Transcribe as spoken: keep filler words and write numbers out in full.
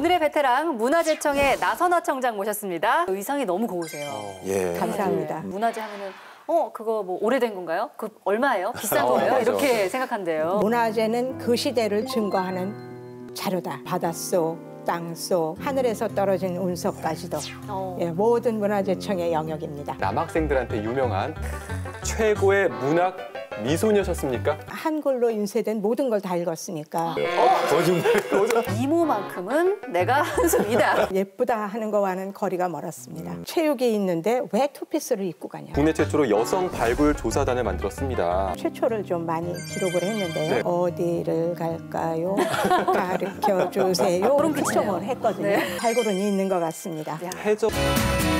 오늘의 베테랑 문화재청의 나선화 청장 모셨습니다. 의상이 너무 고우세요. 어, 예. 감사합니다. 네. 문화재 하면은 어 그거 뭐 오래된 건가요? 그 얼마예요? 비싼 어, 거예요? 맞아, 이렇게 맞아. 생각한대요. 문화재는 그 시대를 증거하는 자료다. 바닷속, 땅속, 하늘에서 떨어진 운석까지도 어. 예, 모든 문화재청의 영역입니다. 남학생들한테 유명한 최고의 문학 미소녀셨습니까? 한글로 인쇄된 모든 걸 다 읽었으니까 거짓말. 이모만큼은 내가 한숨이다. 예쁘다 하는 거와는 거리가 멀었습니다. 음. 체육이 있는데 왜 투피스를 입고 가냐. 국내 최초로 여성 발굴 조사단을 만들었습니다. 최초를 좀 많이 기록을 했는데요. 네. 어디를 갈까요? 가르쳐 주세요. 그런 그런 거네요. 을 했거든요. 네. 발굴은 있는 것 같습니다. 야. 해적